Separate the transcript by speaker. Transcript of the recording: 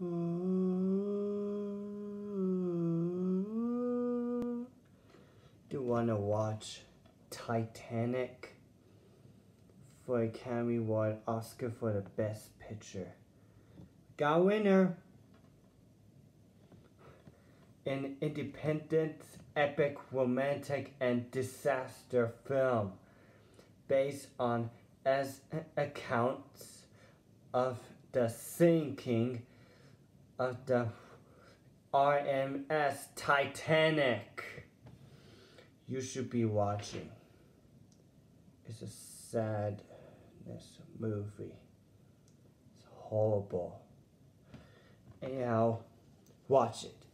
Speaker 1: Do you want to watch Titanic for Academy Award Oscar for the Best Picture? Got a winner! An independent, epic, romantic, and disaster film based on accounts of the sinking of the RMS Titanic. You should be watching. It's a sadness movie. It's horrible. Anyhow, watch it.